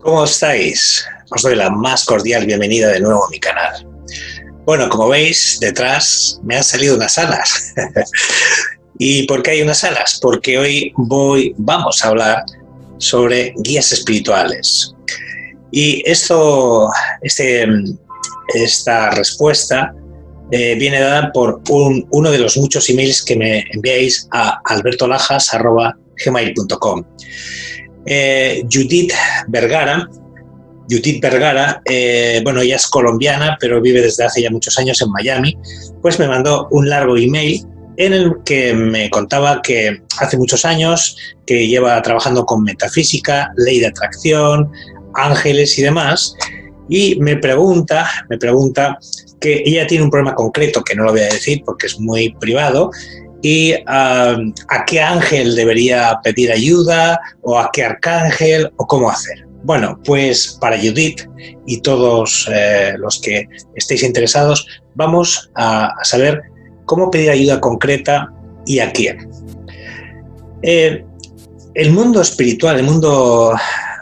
¿Cómo estáis? Os doy la más cordial bienvenida de nuevo a mi canal. Bueno, como veis, detrás me han salido unas alas. ¿Y por qué hay unas alas? Porque hoy vamos a hablar sobre guías espirituales. Y esta respuesta viene dada por uno de los muchos emails que me enviáis a albertolajas@gmail.com. Judith Vergara, bueno, ella es colombiana, pero vive desde hace ya muchos años en Miami, pues me mandó un largo email en el que me contaba que hace muchos años que lleva trabajando con metafísica, ley de atracción, ángeles y demás, y me pregunta que ella tiene un problema concreto, que no lo voy a decir porque es muy privado, y a qué ángel debería pedir ayuda, o a qué arcángel, o cómo hacer. Bueno, pues para Judith y todos los que estéis interesados, vamos a saber cómo pedir ayuda concreta y a quién. El mundo espiritual, el mundo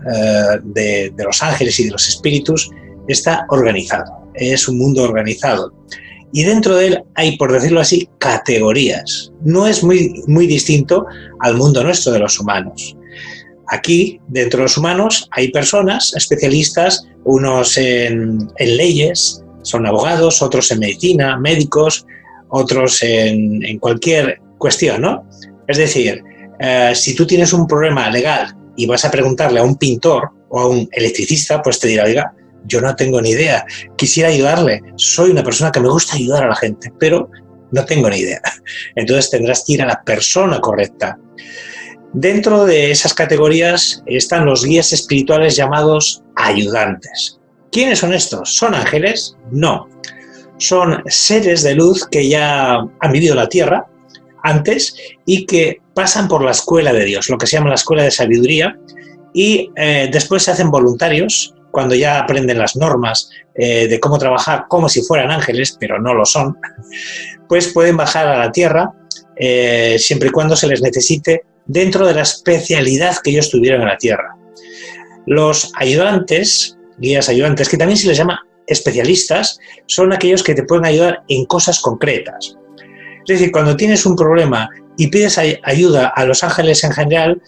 de los ángeles y de los espíritus está organizado, es un mundo organizado. Y dentro de él hay, por decirlo así, categorías. No es muy distinto al mundo nuestro de los humanos. Aquí, dentro de los humanos, hay personas especialistas, unos en leyes, son abogados, otros en medicina, médicos, otros en cualquier cuestión, ¿no? Es decir, si tú tienes un problema legal y vas a preguntarle a un pintor o a un electricista, pues te dirá, oiga, yo no tengo ni idea, quisiera ayudarle, soy una persona que me gusta ayudar a la gente, pero no tengo ni idea. Entonces tendrás que ir a la persona correcta. Dentro de esas categorías están los guías espirituales llamados ayudantes. ¿Quiénes son estos? ¿Son ángeles? No. Son seres de luz que ya han vivido la Tierra antes y que pasan por la escuela de Dios, lo que se llama la escuela de sabiduría, y después se hacen voluntarios cuando ya aprenden las normas de cómo trabajar como si fueran ángeles, pero no lo son, pues pueden bajar a la Tierra siempre y cuando se les necesite dentro de la especialidad que ellos tuvieron en la Tierra. Los ayudantes, guías ayudantes, que también se les llama especialistas, son aquellos que te pueden ayudar en cosas concretas. Es decir, cuando tienes un problema y pides ayuda a los ángeles en general,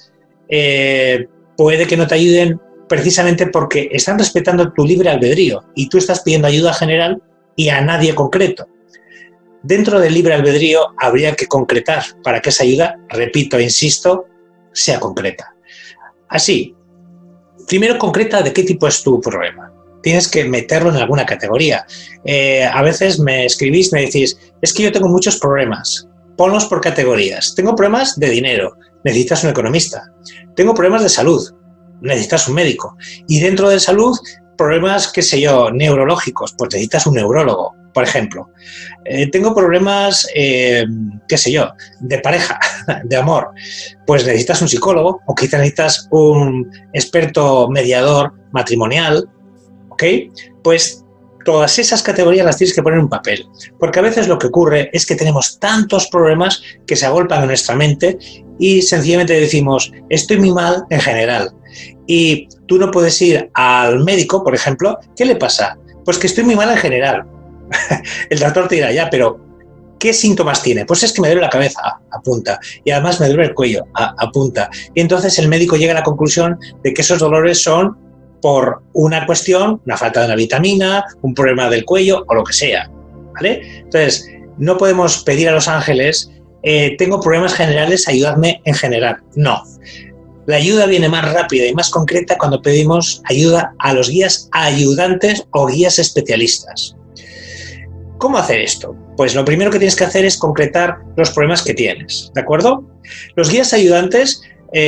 puede que no te ayuden precisamente porque están respetando tu libre albedrío y tú estás pidiendo ayuda general y a nadie concreto. Dentro del libre albedrío habría que concretar para que esa ayuda, repito e insisto, sea concreta. Así, primero concreta de qué tipo es tu problema. Tienes que meterlo en alguna categoría. A veces me escribís, me decís, es que yo tengo muchos problemas. Ponlos por categorías. Tengo problemas de dinero, necesitas un economista. Tengo problemas de salud, necesitas un médico. Y dentro de salud, problemas, qué sé yo, neurológicos, pues necesitas un neurólogo, por ejemplo. Tengo problemas, qué sé yo, de pareja, de amor, pues necesitas un psicólogo o quizás necesitas un experto mediador matrimonial, ¿ok? Pues todas esas categorías las tienes que poner en un papel, porque a veces lo que ocurre es que tenemos tantos problemas que se agolpan en nuestra mente y sencillamente decimos, estoy muy mal en general. Y tú no puedes ir al médico, por ejemplo, ¿qué le pasa? Pues que estoy muy mal en general. El doctor te dirá, ya, pero ¿qué síntomas tiene? Pues es que me duele la cabeza, apunta, y además me duele el cuello, apunta. Y entonces el médico llega a la conclusión de que esos dolores son por una cuestión, una falta de una vitamina, un problema del cuello o lo que sea, ¿vale? Entonces, no podemos pedir a los ángeles, tengo problemas generales, ayudadme en general. No. La ayuda viene más rápida y más concreta cuando pedimos ayuda a los guías ayudantes o guías especialistas. ¿Cómo hacer esto? Pues lo primero que tienes que hacer es concretar los problemas que tienes, ¿de acuerdo? Los guías ayudantes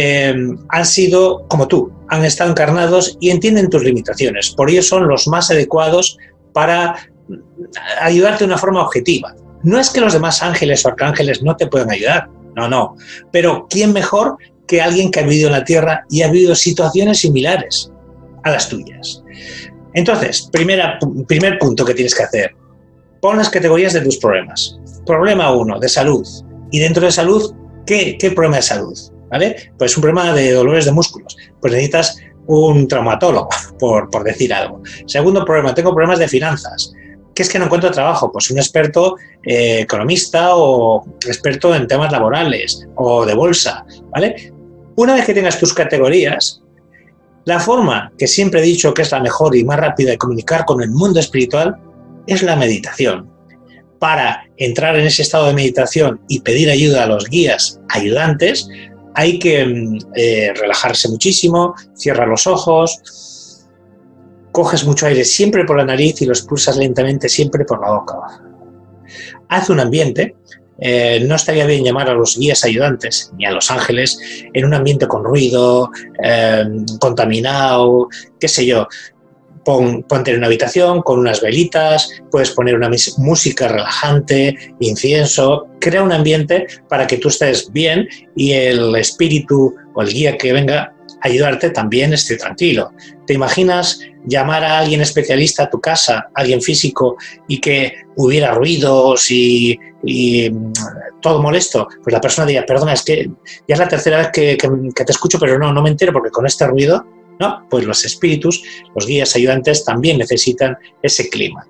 han sido como tú, han estado encarnados y entienden tus limitaciones, por ello son los más adecuados para ayudarte de una forma objetiva. No es que los demás ángeles o arcángeles no te puedan ayudar, no, pero ¿quién mejor que alguien que ha vivido en la Tierra y ha vivido situaciones similares a las tuyas? Entonces, primer punto que tienes que hacer, pon las categorías de tus problemas. Problema 1, de salud. Y dentro de salud, ¿qué problema de salud? ¿Vale? Pues un problema de dolores de músculos. Pues necesitas un traumatólogo, por decir algo. Segundo problema, tengo problemas de finanzas. ¿Qué es que no encuentro trabajo? Pues un experto economista o experto en temas laborales o de bolsa, ¿vale? Una vez que tengas tus categorías, la forma que siempre he dicho que es la mejor y más rápida de comunicar con el mundo espiritual es la meditación. Para entrar en ese estado de meditación y pedir ayuda a los guías ayudantes, hay que relajarse muchísimo, cierra los ojos, coges mucho aire siempre por la nariz y lo expulsas lentamente siempre por la boca. Haz un ambiente. No estaría bien llamar a los guías ayudantes ni a los ángeles en un ambiente con ruido, contaminado, qué sé yo. Ponte en una habitación con unas velitas, puedes poner una música relajante, incienso, crea un ambiente para que tú estés bien y el espíritu o el guía que venga a ayudarte también esté tranquilo. ¿Te imaginas llamar a alguien especialista a tu casa, alguien físico, y que hubiera ruidos y todo molesto? Pues la persona diría, perdona, es que ya es la tercera vez que te escucho, pero no me entero porque con este ruido... No, pues los espíritus, los guías ayudantes también necesitan ese clima.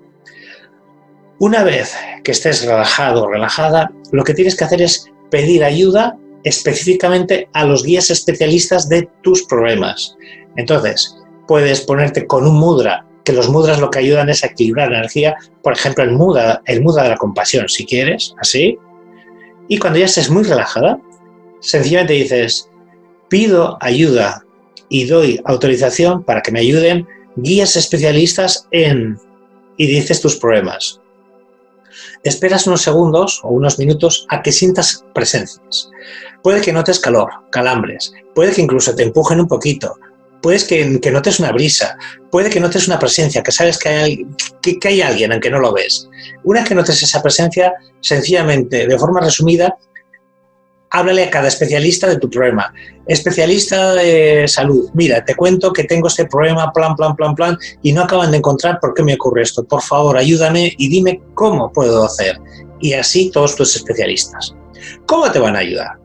Una vez que estés relajado o relajada, lo que tienes que hacer es pedir ayuda específicamente a los guías especialistas de tus problemas. Entonces, puedes ponerte con un mudra, que los mudras lo que ayudan es a equilibrar la energía, por ejemplo, el mudra de la compasión, si quieres, así. Y cuando ya estés muy relajada, sencillamente dices, pido ayuda y doy autorización para que me ayuden guías especialistas en... y dices tus problemas. Esperas unos segundos o unos minutos a que sientas presencias. Puede que notes calor, calambres, puede que incluso te empujen un poquito, puedes que notes una brisa, puede que notes una presencia, que sabes que hay alguien aunque no lo ves. Una vez que notes esa presencia, sencillamente, de forma resumida, háblale a cada especialista de tu problema. Especialista de salud, mira, te cuento que tengo este problema, plan, y no acaban de encontrar por qué me ocurre esto. Por favor, ayúdame y dime cómo puedo hacer. Y así todos tus especialistas. ¿Cómo te van a ayudar?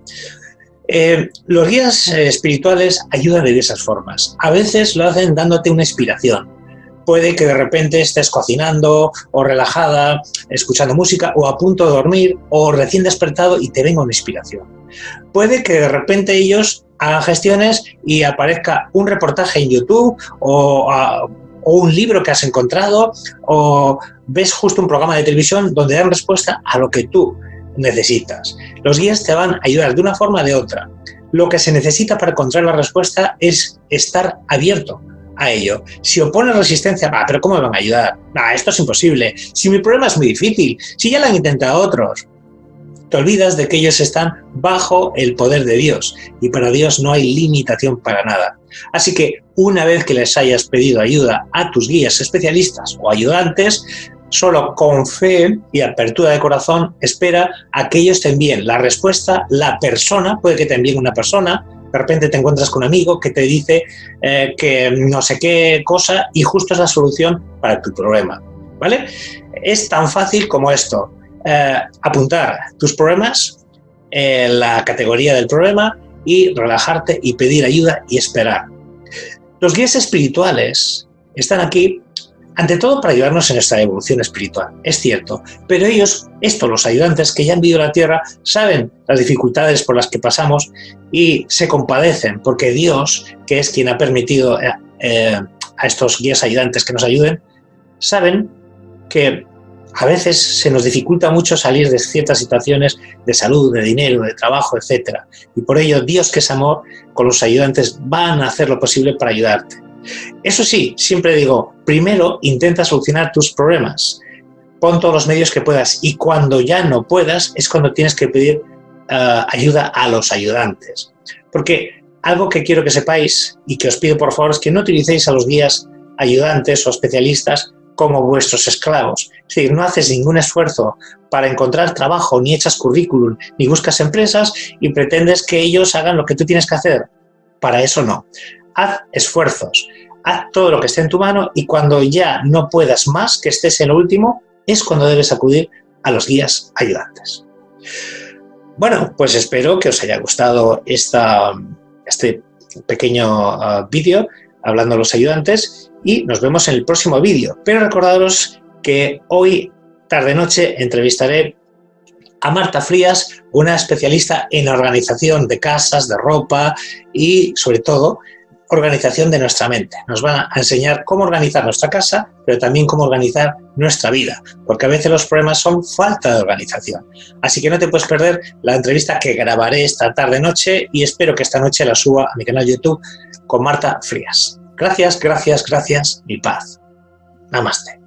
Los guías espirituales ayudan de diversas formas. A veces lo hacen dándote una inspiración. Puede que de repente estés cocinando o relajada, escuchando música o a punto de dormir o recién despertado y te venga una inspiración. Puede que de repente ellos hagan gestiones y aparezca un reportaje en YouTube o un libro que has encontrado o ves justo un programa de televisión donde dan respuesta a lo que tú necesitas. Los guías te van a ayudar de una forma o de otra. Lo que se necesita para encontrar la respuesta es estar abierto a ello. Si opones resistencia, pero ¿cómo me van a ayudar? Esto es imposible. Si mi problema es muy difícil, si ya lo han intentado otros. Te olvidas de que ellos están bajo el poder de Dios y para Dios no hay limitación para nada. Así que una vez que les hayas pedido ayuda a tus guías especialistas o ayudantes, solo con fe y apertura de corazón espera a que ellos te envíen la respuesta, la persona, puede que te envíen una persona. De repente te encuentras con un amigo que te dice que no sé qué cosa y justo es la solución para tu problema, ¿vale? Es tan fácil como esto. Apuntar tus problemas, la categoría del problema y relajarte y pedir ayuda y esperar. Los guías espirituales están aquí ante todo para ayudarnos en nuestra evolución espiritual, es cierto, pero ellos, los ayudantes que ya han vivido la Tierra, saben las dificultades por las que pasamos y se compadecen porque Dios, que es quien ha permitido a estos guías ayudantes que nos ayuden, saben que a veces se nos dificulta mucho salir de ciertas situaciones de salud, de dinero, de trabajo, etc. Y por ello Dios, que es amor, con los ayudantes van a hacer lo posible para ayudarte. Eso sí, siempre digo, primero intenta solucionar tus problemas, pon todos los medios que puedas y cuando ya no puedas es cuando tienes que pedir ayuda a los ayudantes. Porque algo que quiero que sepáis y que os pido por favor es que no utilicéis a los guías ayudantes o especialistas como vuestros esclavos. Es decir, no haces ningún esfuerzo para encontrar trabajo, ni echas currículum, ni buscas empresas y pretendes que ellos hagan lo que tú tienes que hacer. Para eso no. Haz esfuerzos, haz todo lo que esté en tu mano y cuando ya no puedas más, que estés en lo último, es cuando debes acudir a los guías ayudantes. Bueno, pues espero que os haya gustado este pequeño vídeo Hablando de los ayudantes, y nos vemos en el próximo vídeo. Pero recordaros que hoy, tarde-noche, entrevistaré a Marta Frías, una especialista en organización de casas, de ropa y, sobre todo, organización de nuestra mente. Nos van a enseñar cómo organizar nuestra casa, pero también cómo organizar nuestra vida, porque a veces los problemas son falta de organización. Así que no te puedes perder la entrevista que grabaré esta tarde-noche y espero que esta noche la suba a mi canal de YouTube con Marta Frías. Gracias, gracias, gracias y paz. Namaste.